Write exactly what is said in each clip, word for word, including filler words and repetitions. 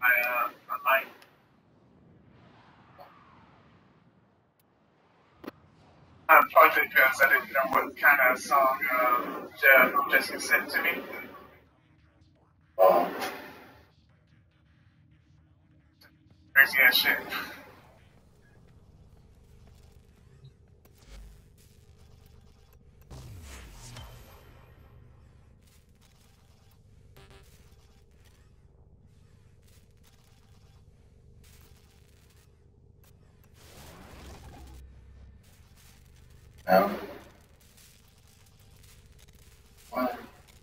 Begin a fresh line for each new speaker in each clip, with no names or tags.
I, uh, I, I apologize because I didn't know what kind of song uh, Je- Jesse sent to me.
Oh,
Crazy ass shit.
no. What?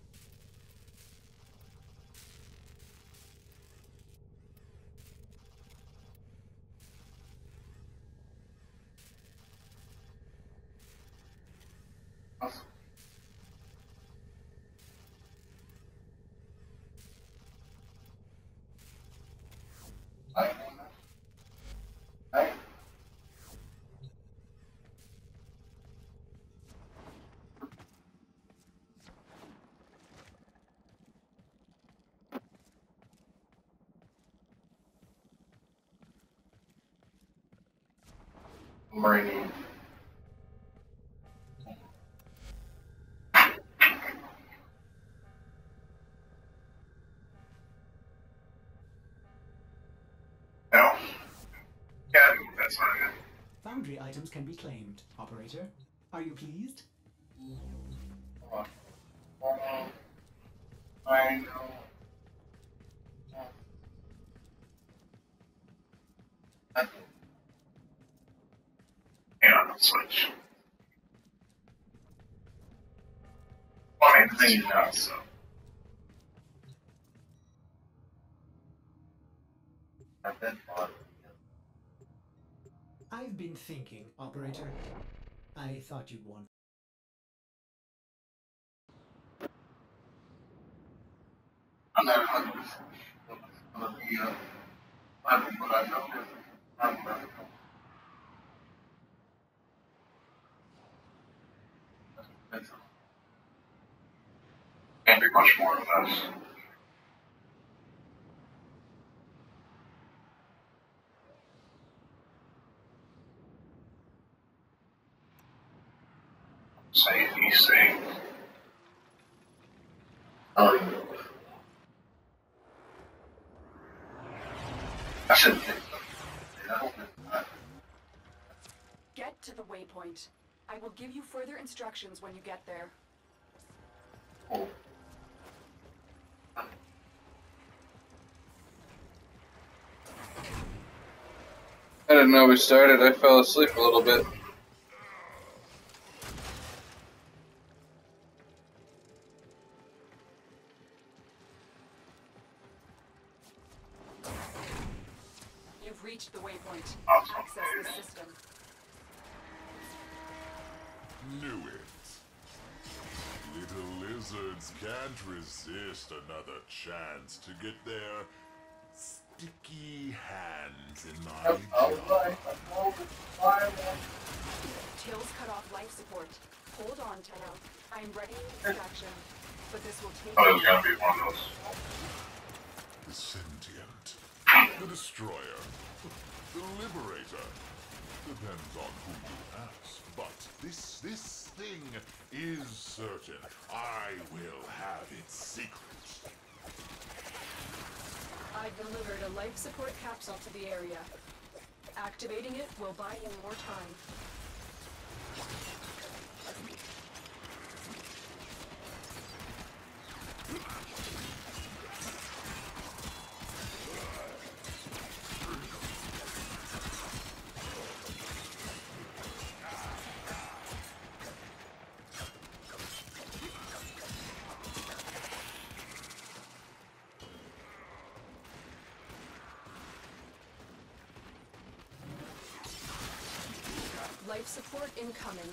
I, I, Marine.
No? Yeah, that's fine.
Foundry items can be claimed, operator. Are you pleased?
Hold on. Hold on. I know. I,
Hang on, I'll switch. Well, I mean, the thing is now, so.
I've been bought.
I've been thinking, operator. I thought you'd want.
I'm not one hundred percent sure it's gonna be uh, I mean, but I know this is I'm not expensive.
Can't be much more of us. Say these things.
Oh, yeah. I shouldn't think so. Yeah, I hope it's not.
Get to the waypoint. I will give you further instructions when you get there.
Oh.
I didn't know we started. I fell asleep a little bit.
You've reached the waypoint.
Awesome.
Access the system.
Knew it. Little lizards can't resist another chance to get their sticky hands in my
Yep, I was
jar.
right. I'm over the fire.
Tails cut off life support. Hold on, Tail. I am ready for extraction. But this will take...
Oh, it's gonna be one of those.
The sentient, the destroyer, the liberator. Depends on who you ask. But this, this thing is certain. I will have its secret.
I've delivered a life support capsule to the area. Activating it will buy you more time. Life support incoming.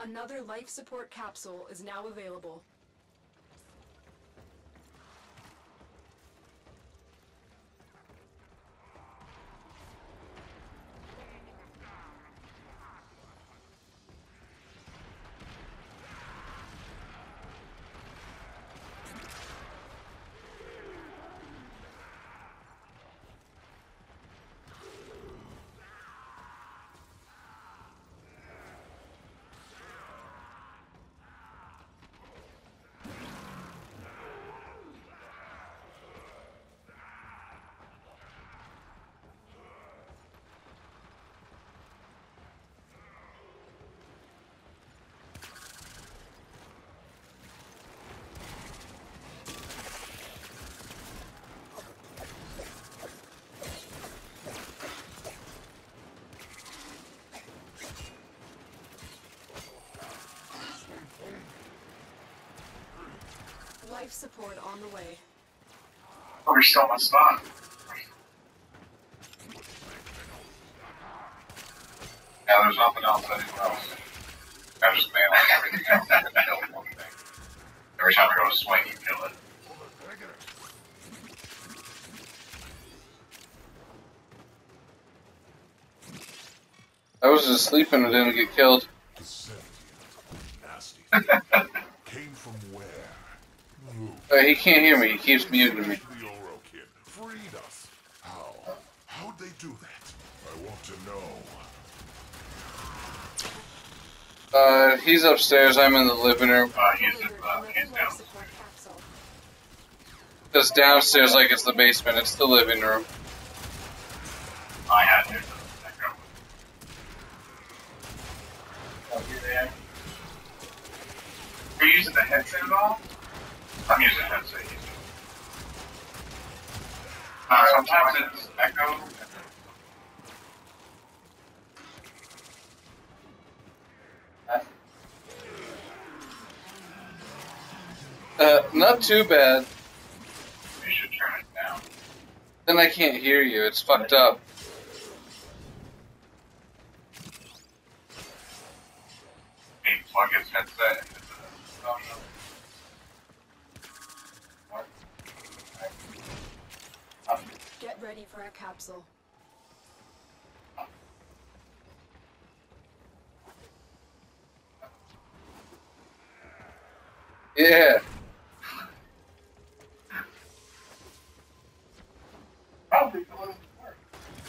Another life support capsule is now available. Life support on the way.
Oh, we're still on spot.
Yeah, there's nothing else anywhere else. I just man like everything else. I can kill one thing. Every time I go to swing, you kill it.
I was just sleeping and didn't get killed.
The sentient, nasty. Came from where? Who?
Uh, he can't hear me. He keeps muting me.
The Oro kid freed us. How? How'd they do that? I want to know.
Uh, he's upstairs. I'm in the living room.
Uh, he's, uh,
Another
he's
life
down.
support capsule.
Just downstairs like it's the basement. It's the living room.
I had to.
Oh, here they are. Are you using the headset at all?
I'm using a headset.
Uh,
Sometimes it's echo.
Uh, not too bad.
You should turn it down.
Then I can't hear you. It's fucked up.
He plug his headset into the. Oh, no. What?
Get ready for a capsule.
Yeah.
Probably the one that works.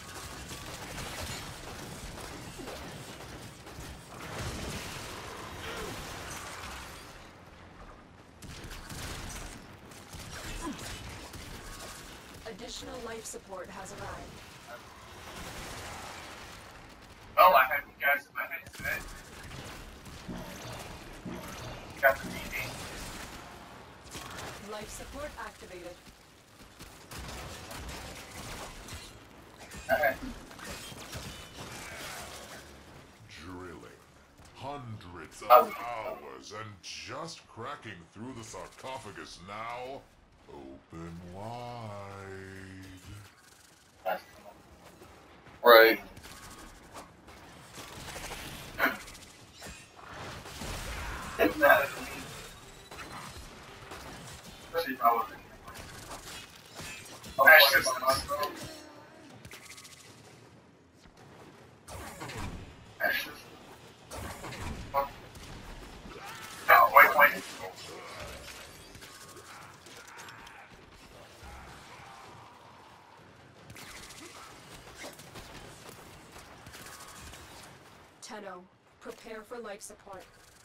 Additional life support has arrived.
Well, I had you guys in my head today. Got the D V D.
Life support activated.
Drilling. Hundreds of
Oh.
hours and just cracking through the sarcophagus now. Open wide.
Right.
Isn't that a me? Especially if I was in Oh, that's just a must go. That's just. No, wait, wait.
Tenno, prepare for life support.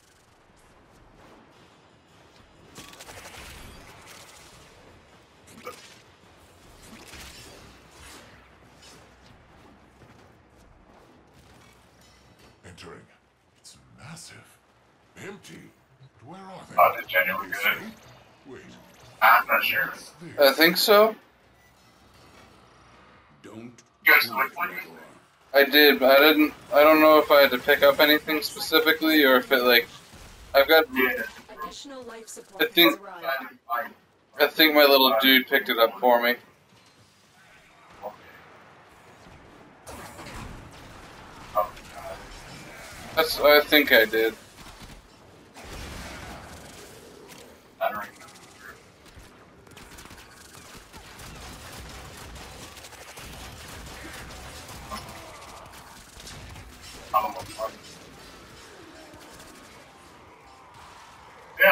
Entering. It's massive. Empty. But where are they?
Oh, did genuinely
They
good?
escape? Wait.
I'm not sure.
There.
I think so.
Don't
You guys look like it.
I did, but I didn't. I don't know if I had to pick up anything specifically or if it like. I've got.
Yeah.
Additional life support
I think-
has arrived.
I,
I think my little dude picked it up for me.
oh, God.
That's. I think I did.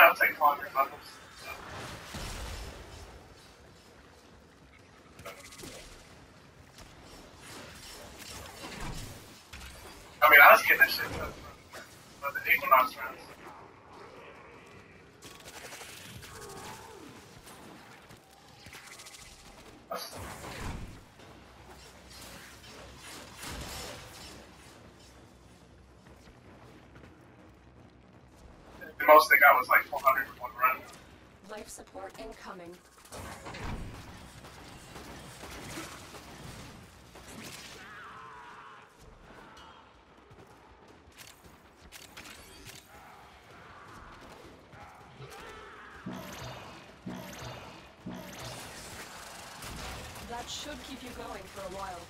I'll take one hundred levels. I mean, I was getting that shit for, for the Equinox rounds. The most they got was like four hundred in one run.
Life support incoming. That should keep you going for a while.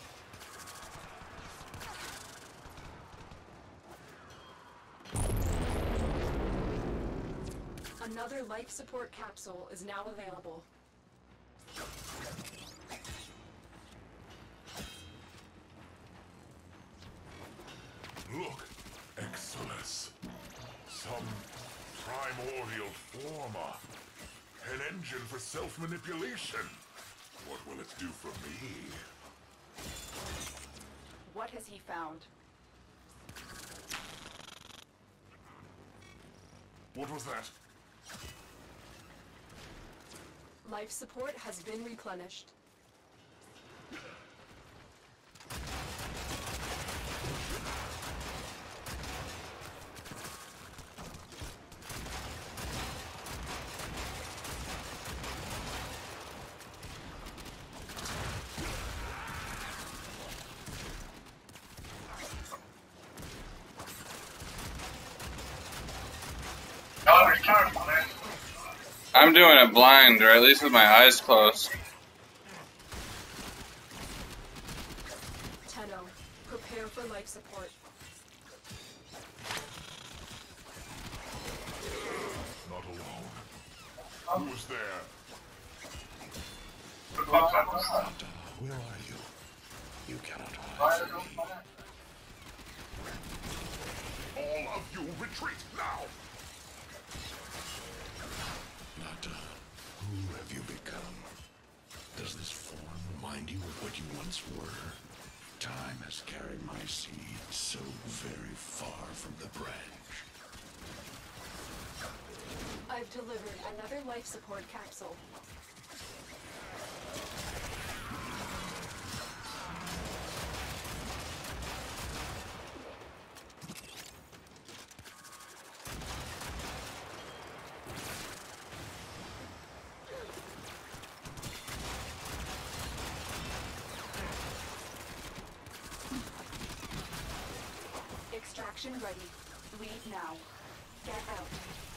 Another life support capsule is now available.
Look, Exodus. Some primordial forma. An engine for self-manipulation. What will it do for me?
What has he found?
What was that?
Life support has been replenished.
Oh, return on it.
I'm doing it blind, or at least with my eyes closed.
Tenno, prepare for life support.
Not alone. Who was there?
Where are you? You cannot hide from me.
All of you retreat now!
Nata, who have you become? Does this form remind you of what you once were? Time has carried my seed so very far from the branch.
I've delivered another life support capsule. Extraction ready. Leave now. Get out.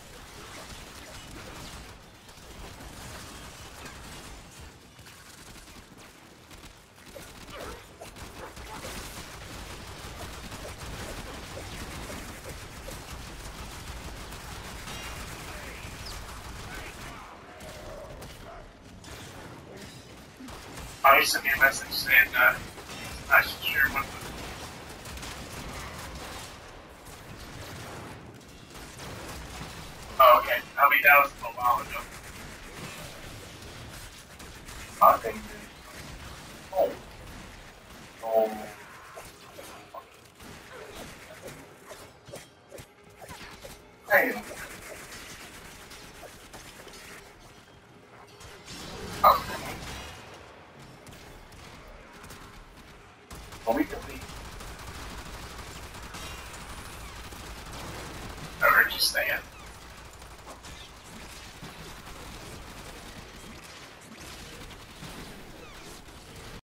Oh, he sent me a message saying uh, I should share one with Oh, okay. I mean, that was a little while ago. I think Oh. Oh. Hey. Oh. Well, we can leave. I heard you saying.